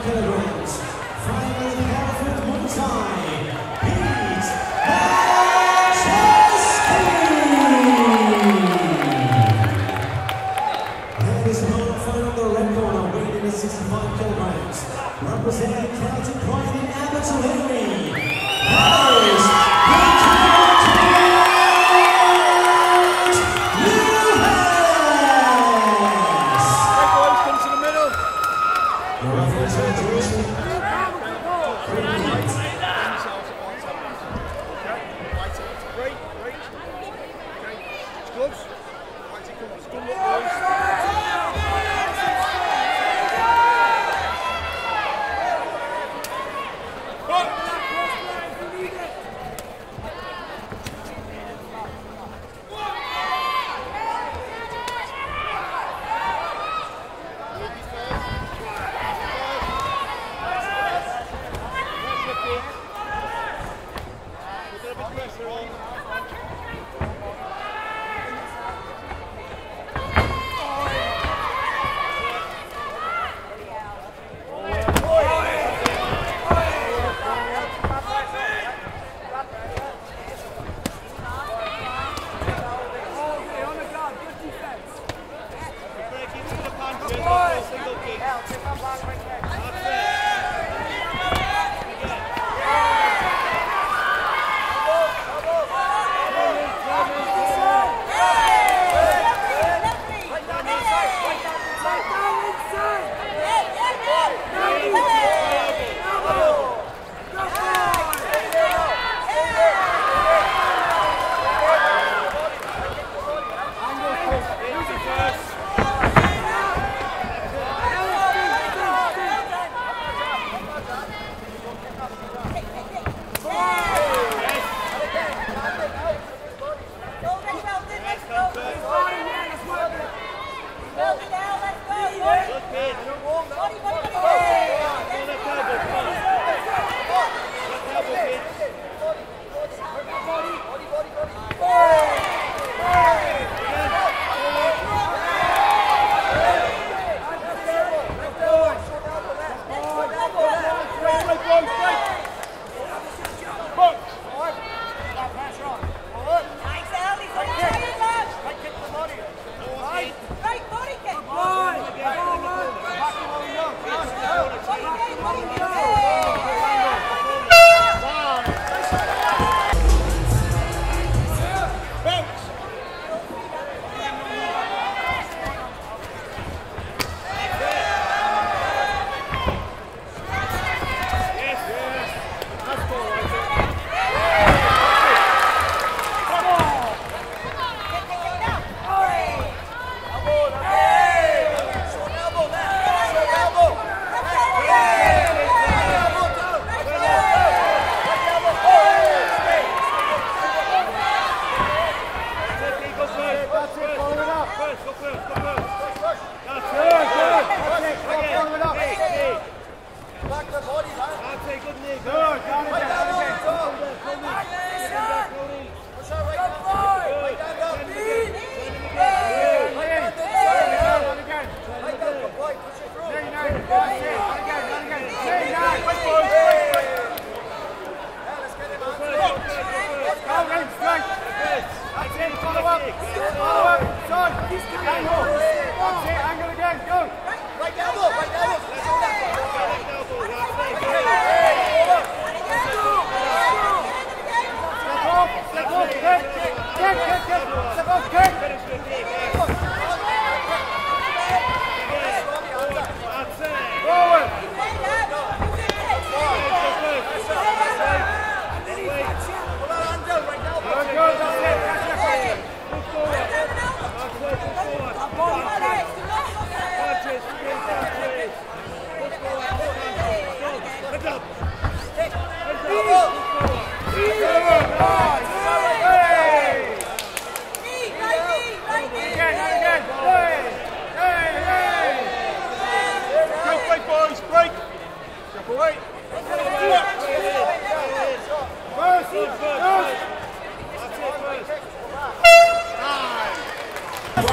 kilograms. Finally, Hereford Muay Thai, Pete And his opponent fight on the red corner, weighing in at 65 kilograms. Representing Celtic Pride in Abbotsford, Henry.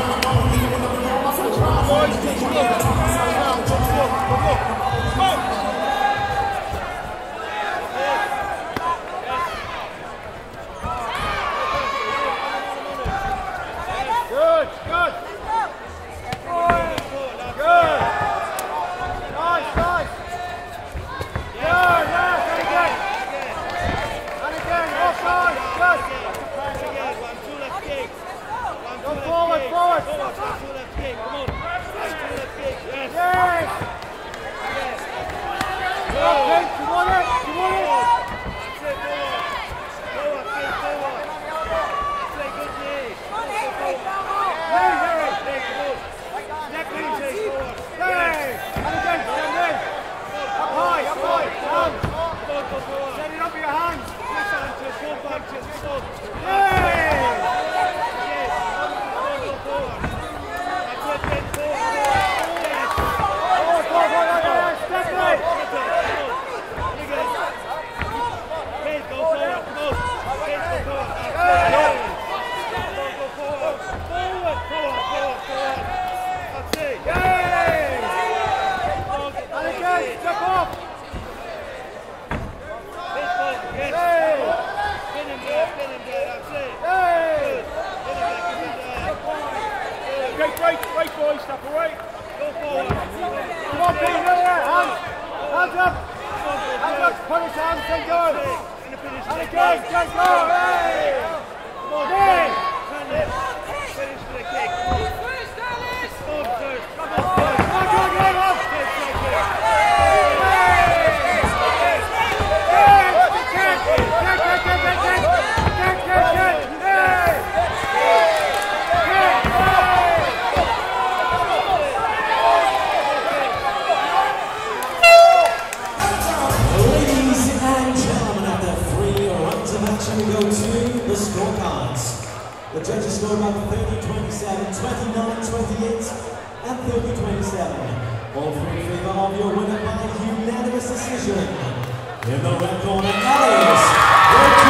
Come on. step off! Great boys, step away. Go forward. Come on, Pete, hands up. Hands up, punish hands, and go. And again, go, hey! Come on, hey! Finish for the kick. Come on, go again, on! We go to the scorecards. The judges score about 30-27, 29-28, and 30-27. All three in favor of your winner by unanimous decision. In the red corner, Alice.